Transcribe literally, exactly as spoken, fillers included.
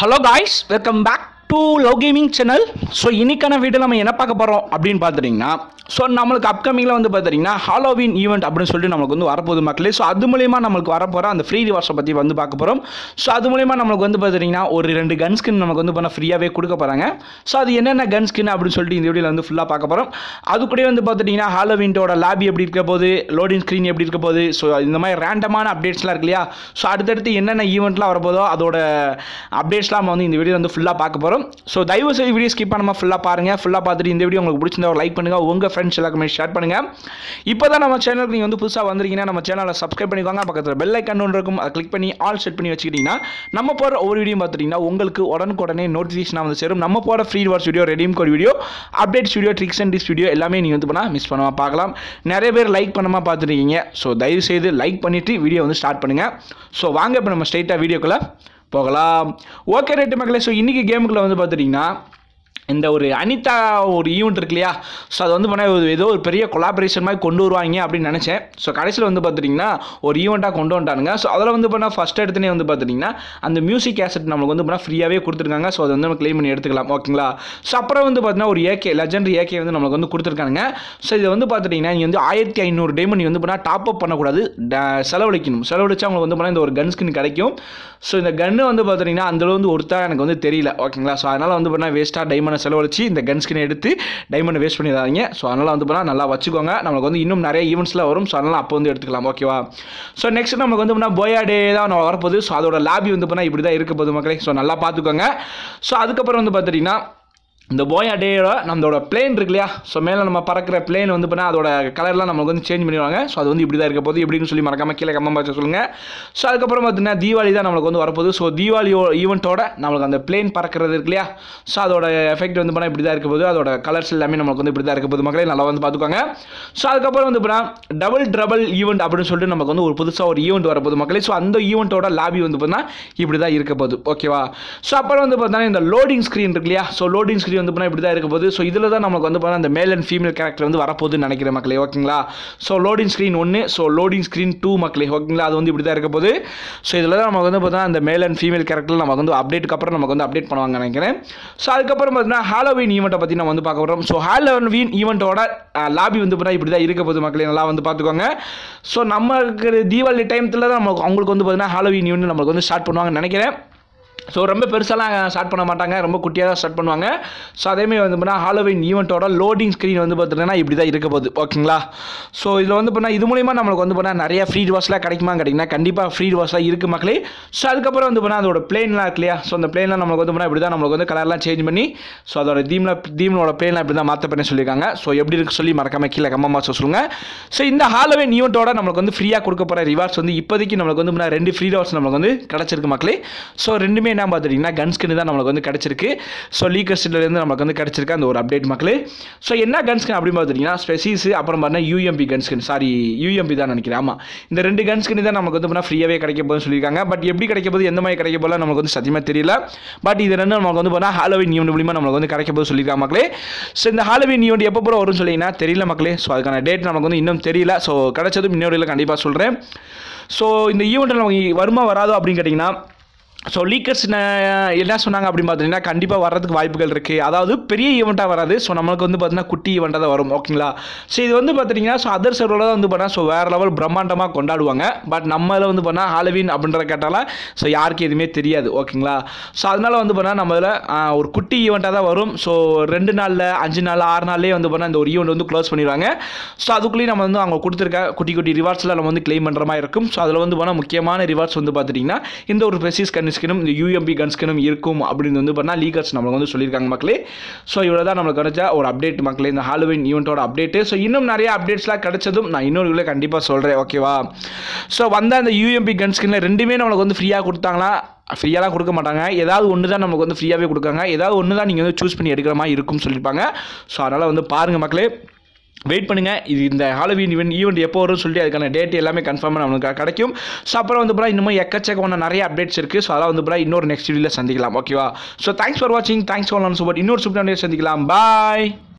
Hello guys, welcome back to Love Gaming channel. So இன்னைக்கான வீடியோல நம்ம என்ன பார்க்க போறோம் அப்படினு பாத்துட்டீங்கன்னா சோ நமக்கு அப்கமிங்ல வந்து பாத்தீங்கன்னா ஹாலோவீன் ஈவென்ட் அப்படினு சொல்லிட்டு நமக்கு வந்து வரப்போகுது மக்களே. சோ அது மூலமா நமக்கு வர போற அந்த ஃப்ரீ ரிவார்ட்ஸ் பத்தி வந்து பார்க்க போறோம். சோ அது மூலமா நமக்கு வந்து பாத்தீங்கன்னா ஒரு ரெண்டு கன் ஸ்கின் நமக்கு வந்து பண்ண ஃப்ரீயாவே கொடுக்க போறாங்க. சோ அது என்னென்ன கன் ஸ்கின் அப்படினு சொல்லிட்டு இந்த வீடியோல வந்து ஃபுல்லா பார்க்க போறோம். அது கூட வந்து பாத்தீங்கன்னா ஹாலோவீனோட லாபி எப்படி இருக்க போகுது, லோடிங் ஸ்கிரீன் எப்படி இருக்க போகுது, சோ இந்த மாதிரி ரேண்டமான அப்டேட்ஸ்லாம் இருக்கு இல்லையா. சோ அடுத்தடுத்து என்னென்ன ஈவென்ட்லாம் வர போதோ அதோட அப்டேட்ஸ்லாம் நம்ம வந்து இந்த வீடியோ வந்து ஃபுல்லா பார்க்க போறோம். சோ தயவு செய்து வீடியோ ஸ்கிப் பண்ணாம ஃபுல்லா பாருங்க. ஃபுல்லா பார்த்துட்டு இந்த வீடியோ உங்களுக்கு பிடிச்சிருந்தா ஒரு லைக் பண்ணுங்க, உங்க ஃப்ரெண்ட்ஸ் எல்லாருக்குமே ஷேர் பண்ணுங்க. இப்போதான் நம்ம சேனலுக்கு நீங்க வந்து புதுசா வந்திருக்கீங்கன்னா நம்ம சேனலை சப்ஸ்கிரைப் பண்ணிக்கோங்க. பக்கத்துல பெல் ஐகான் ஒன்று இருக்கும், அதை கிளிக் பண்ணி ஆல் செட் பண்ணி வச்சுக்கிட்டீங்கன்னா நம்ம போற ஒவ்வொரு வீடியோ பார்த்துட்டீங்கன்னா உங்களுக்கு உடனுக்குடனே நோட்டிஃபிகேஷன் வந்து சேரும். நம்ம போற free rewards video, redeem code video, updates video, tricks and tips video எல்லாமே நீங்க வந்து பண்ணா மிஸ் பண்ணாம பார்க்கலாம். நிறைய பேர் லைக் பண்ணாம பார்த்துருக்கீங்க. ஸோ தயவு செய்து லைக் பண்ணிட்டு வீடியோ வந்து ஸ்டார்ட் பண்ணுங்க. ஸோ வாங்க இப்போ நம்ம ஸ்ட்ரைட்டா வீடியோக்குள்ள போகலாம். ஓகே ரைட்டு மக்களே. ஸோ இன்னைக்கு கேமுக்குள்ள வந்து பார்த்துட்டீங்கன்னா இந்த ஒரு அனிதா ஒரு ஈவெண்ட் இருக்கு இல்லையா. ஸோ அது வந்து பண்ண ஏதோ ஒரு பெரிய கொலாபரேஷன் மாதிரி கொண்டு வருவாங்க அப்படின்னு நினச்சேன். ஸோ கடைசியில் வந்து பார்த்துட்டிங்கன்னா ஒரு ஈவெண்ட்டாக கொண்டு வந்துட்டானுங்க. ஸோ அதில் வந்து பண்ணால் ஃபஸ்ட் எடுத்துனே வந்து பார்த்துட்டிங்கன்னா அந்த மியூசிக் கேசட் நம்மளுக்கு வந்து பண்ணால் ஃப்ரீயாகவே கொடுத்துருக்காங்க. ஸோ அதை வந்து நம்ம கிளைம் பண்ணி எடுத்துக்கலாம். ஓகேங்களா. ஸோ அப்புறம் வந்து பார்த்தீங்கன்னா ஒரு ஏகே லெஜெண்டரி ஏகே வந்து நம்மளுக்கு வந்து கொடுத்துருக்காங்க. ஸோ இதை வந்து பார்த்துட்டிங்கன்னா நீங்கள் வந்து ஆயிரத்தி ஐநூறு டைமண்ட் நீங்கள் வந்து பண்ணால் டாப் அப் பண்ணக்கூடாது, செலவழிக்கணும். செலவழிச்சா அவங்களுக்கு வந்து பண்ணால் இந்த ஒரு கன் ஸ்கின் கிடைக்கும். ஸோ இந்த கன்று வந்து பார்த்துட்டிங்கன்னா அந்தளவு வந்து ஒருத்தா எனக்கு வந்து தெரியல. ஓகேங்களா. ஸோ அதனால் வந்து பண்ணால் வேஸ்ட்டாக டைமண்ட் செலவழிச்சு இந்த கன் ஸ்கின் எடுத்து டைமண்ட் வேஸ்ட் பண்ணிடாதீங்க. ஸோ அதனால் வந்து பண்ணால் நல்லா வச்சுக்கோங்க. நமக்கு வந்து இன்னும் நிறைய ஈவெண்ட்ஸ்லாம் வரும். ஸோ அதனால் அப்போ வந்து எடுத்துக்கலாம். ஓகேவா. ஸோ நெக்ஸ்ட் நமக்கு வந்து பண்ணால் போயா டே தான் வரப்போகுது. ஸோ அதோட லாபி வந்து பண்ணால் இப்படி தான் இருக்க போகுது மக்களே. ஸோ நல்லா பார்த்துக்கோங்க. ஸோ அதுக்கப்புறம் வந்து பார்த்துட்டிங்கன்னா இந்த போயா டேயோட நம்மளோட பிளேன் இருக்கு இல்லையா. ஸோ மேலே நம்ம பறக்கிற பிளேன் வந்து பண்ணால் அதோட கலர்லாம் நமக்கு வந்து சேஞ்ச் பண்ணிடுவாங்க. ஸோ அது வந்து இப்படி தான் இருக்க போகுது எப்படின்னு சொல்லி மறக்காம கீழே கமெண்ட் பாக்ஸ் சொல்லுங்கள். ஸோ அதுக்கப்புறம் பார்த்தீங்கன்னா தீபாவளி தான் நம்மளுக்கு வந்து வரப்போகுது. ஸோ தீபாவளி ஈவெண்ட்டோட நம்மளுக்கு அந்த பிளேன் பறக்கிறது இருக்கு இல்லையா. ஸோ அதோட எஃபெக்ட் வந்து பண்ணால் இப்படி தான் இருக்க போகுது. அதோட கலர்ஸ் எல்லாமே நமக்கு வந்து இப்படி தான் இருக்க போகுது மக்களே. நல்லா வந்து பார்த்துக்கோங்க. ஸோ அதுக்கப்புறம் வந்து பண்ணால் டபுள் ட்ரபிள் ஈவெண்ட் அப்படின்னு சொல்லிட்டு நமக்கு வந்து ஒரு புதுசாக ஒரு ஈவெண்ட் வரப்போகுது மக்களே. ஸோ அந்த ஈவெண்ட்டோட லாபி வந்து பண்ணால் இப்படி தான் இருக்க போகுது. ஓகேவா. ஸோ அப்புறம் வந்து பார்த்தீங்கன்னா இந்த லோடிங் ஸ்க்ரீன் இருக்கு இல்லையா. ஸோ லோடிங் ஸ்க்ரீன் வந்து பண்ணால் இப்படி தான் இருக்க போகுது. ஸோ இதில் தான் நமக்கு வந்து பார்த்தா அந்த மேல் அண்ட் ஃபீமேல் கேரக்டர் வந்து வரப்போகுதுன்னு நினைக்கிறேன் மக்களே. ஓகேங்களா. ஸோ லோடிங் ஸ்க்ரீன் ஒன்று, ஸோ லோடிங் ஸ்க்ரீன் டூ மக்களே. ஓகேங்களா. அது வந்து இப்படி தான் இருக்க போகுது. ஸோ இதில் தான் நமக்கு வந்து பார்த்தா அந்த மேல் அண்ட் ஃபீமேல் கேரக்டர் நமக்கு வந்து அப்டேட்டுக்கு அப்புறம் நமக்கு வந்து அப்டேட் பண்ணுவாங்க நினைக்கிறேன். ஸோ அதுக்கப்புறம் பார்த்தீங்கன்னா ஹாலோவீன் ஈவெண்ட்டை பற்றி நம்ம வந்து பார்க்க போகிறோம். ஸோ ஹாலோவீன் ஈவெண்ட்டோட லாபி வந்து பார்த்தா இப்படி தான் இருக்க போகுது மக்களே. நல்லா வந்து பார்த்துக்கோங்க. ஸோ நமக்கு தீபாவளி டைமத்தில் தான் நமக்கு அவங்களுக்கு வந்து பார்த்தீங்கன்னா ஹாலோவீன் ஈவெண்ட் நம்மளுக்கு வந்து ஸ்டார்ட் பண்ணுவாங்கன்னு நினைக்கிறேன். ஸோ ரொம்ப பெருசாலாம் ஸ்டார்ட் பண்ண மாட்டாங்க, ரொம்ப குட்டியாக தான் ஸ்டார்ட் பண்ணுவாங்க. ஸோ அதேமாதிரி வந்து பண்ணால் ஹாலோவீன் ஈவெண்ட்டோட லோடிங் ஸ்க்ரீன் வந்து பார்த்துட்டீங்கன்னா இப்படி தான் இருக்க போகுது. ஓகேங்களா. ஸோ இதில் வந்து பண்ணால் இது மூலிமா நம்மளுக்கு வந்து பண்ணால் நிறைய ஃப்ரீ ரிவார்ட்ஸ்லாம் கிடைக்குமா கிடைக்குன்னா கண்டிப்பாக ஃப்ரீ ரிவார்ட்ஸ்லாம் இருக்குது மக்களே. ஸோ அதுக்கப்புறம் வந்து பண்ணால் அதோட பிளேன்லாம் இருக்கு இல்லையா. ஸோ அந்த பிளேன்லாம் நம்மளுக்கு வந்து பண்ணால் இப்படி தான் நம்மளுக்கு வந்து கலர்லாம் சேஞ்ச் பண்ணி ஸோ அதோட தீமில் தீமனோட பிளேன்லாம் இப்படி தான் மாற்ற பண்ணி சொல்லியிருக்காங்க. ஸோ எப்படி இருக்கு சொல்லி மறக்காம கீழே கமெண்ட் பாக்ஸ் சொல்லுங்கள். ஸோ இந்த ஹாலோவீன் ஈவெண்ட்டோட நம்மளுக்கு வந்து ஃப்ரீயாக கொடுக்க போகிற ரிவார்ட்ஸ் வந்து இப்போதைக்கு நம்மளுக்கு வந்து ரெண்டு ஃப்ரீ ரிவார்ட்ஸ் நம்மளுக்கு வந்து கிடச்சிருக்கு மக்களே. ஸோ ரெண்டுமே என்ன பார்த்துட்டிங்கன்னா கன் ஸ்கின் தான் நம்மளுக்கு வந்து கிடைச்சிருக்கு. ஸோ லீக்கர்ஸ்லேருந்து நமக்கு வந்து கிடைச்சிருக்கு அந்த ஒரு அப்டேட் மக்களே. ஸோ என்ன கன் ஸ்கின் அப்படின்னு பார்த்துட்டிங்கன்னா ஸ்பெசிஸ், அப்புறம் பார்த்தீங்கன்னா UMP gun skin, sorry UMP தான் நினைக்கிறேன். ஆமாம், இந்த ரெண்டு கன் ஸ்கின் தான் நமக்கு வந்து பண்ணால் ஃப்ரீயாகவே கிடைக்க போகுதுன்னு சொல்லியிருக்காங்க. பட் எப்படி கிடைக்க போகுது, எந்த மாதிரி கிடைக்க போகல நமக்கு வந்து சத்தியமாக தெரியல. பட் இது ரெண்டு நமக்கு வந்து பண்ணால் ஹாலோவீன் ஈவெண்ட் மூலிமா நமக்கு வந்து கிடைக்க போது சொல்லியிருக்காங்க மக்களே. ஸோ இந்த ஹாலோவீன் ஈவெண்ட் எப்போ போகிற வரும்னு சொல்லிங்கன்னா தெரியல மக்களே. ஸோ அதுக்கான டேட் நமக்கு வந்து இன்னும் தெரியல. ஸோ கிடைச்சதும் இன்னொரு கண்டிப்பாக சொல்கிறேன். ஸோ இந்த ஈவெண்ட்டில் நமக்கு வருமா வராதோ அப்படின்னு கேட்டிங்கன்னா ஸோ லீக்கர்ஸ் என்ன சொன்னாங்க அப்படின்னு பார்த்தீங்கன்னா கண்டிப்பாக வர்றதுக்கு வாய்ப்புகள் இருக்குது. அதாவது பெரிய ஈவெண்ட்டாக வராது. ஸோ நம்மளுக்கு வந்து பார்த்தீங்கன்னா குட்டி ஈவெண்ட்டாக தான் வரும். ஓகேங்களா. ஸோ இது வந்து பார்த்தீங்கன்னா ஸோ அதர் சர்வரில் தான் வந்து பண்ணால் ஸோ வேறு லெவல் பிரம்மாண்டமாக கொண்டாடுவாங்க. பட் நம்மள வந்து பண்ணால் ஹாலோவீன் அப்படின்றத கேட்டாலும் ஸோ யாருக்கு எதுவுமே தெரியாது. ஓகேங்களா. ஸோ அதனால் வந்து பண்ணால் நம்ம இதில் ஒரு குட்டி ஈவெண்ட்டாக தான் வரும். ஸோ ரெண்டு நாளில் அஞ்சு நாள் ஆறு நாள்லேயே வந்து பண்ணால் இந்த ஒரு ஈவெண்ட் வந்து க்ளோஸ் பண்ணிடுவாங்க. ஸோ அதுக்குள்ளேயும் நம்ம வந்து அவங்க கொடுத்துருக்க குட்டி குட்டி ரிவார்ட்ஸில் நம்ம வந்து கிளைம் பண்ணுற மாதிரி இருக்கும். ஸோ அதில் வந்து பண்ணால் முக்கியமான ரிவார்ட்ஸ் வந்து பார்த்துட்டிங்கன்னா இந்த ஒரு பெசிஸ் கன் ஸ்கினும் இந்த யூஎம்பி கன் ஸ்கினும் இருக்கும் அப்படின்னு வந்து பண்ணால் லீக்கர்ஸ் நம்மளுக்கு வந்து சொல்லியிருக்காங்க மக்களே. ஸோ இவ்வளோ தான் நம்மளுக்கு கிடைச்ச ஒரு அப்டேட் மக்களே, இந்த ஹாலோவீன் ஈவெண்ட்டோட அப்டேட்டு. ஸோ இன்னும் நிறைய அப்டேட்ஸ்லாம் கிடைச்சதும் நான் இன்னொரு கண்டிப்பாக சொல்கிறேன். ஓகேவா. ஸோ வந்த அந்த யூஎம்பி கன் ஸ்கின்ல ரெண்டுமே நம்மளுக்கு வந்து ஃப்ரீயாக கொடுத்தாங்களா, ஃப்ரீயாலாம் கொடுக்க மாட்டாங்க. ஏதாவது ஒன்று தான் நமக்கு வந்து ஃப்ரீயாகவே கொடுக்காங்க. ஏதாவது ஒன்று தான் நீங்கள் வந்து சூஸ் பண்ணி எடுக்கிற மாதிரி இருக்கும்னு சொல்லியிருப்பாங்க. ஸோ அதனால் வந்து பாருங்கள் மக்களே, வெயிட் பண்ணுங்கள். இது இந்த ஹாலோவீன் ஈவெண்ட் ஈவெண்ட் எப்போ வரும்னு சொல்லிட்டு அதுக்கான டேட் எல்லாமே கன்ஃபார்மாக நமக்கு கிடைக்கும். ஸோ அப்புறம் வந்து ப்ரா இன்னும் எக்கச்சக்கமான நிறைய அப்டேட்ஸ் இருக்குது. ஸோ அதெல்லாம் வந்து ப்ரா இன்னொரு நெக்ஸ்ட் வீடியோவில் சந்திக்கலாம். ஓகேவா. ஸோ தேங்க்ஸ் ஃபார் வாட்சிங், தேங்க்ஸ் ஃபார் சப்போர்ட். இன்னொரு சூப்பர் சந்திக்கலாம். பாய்.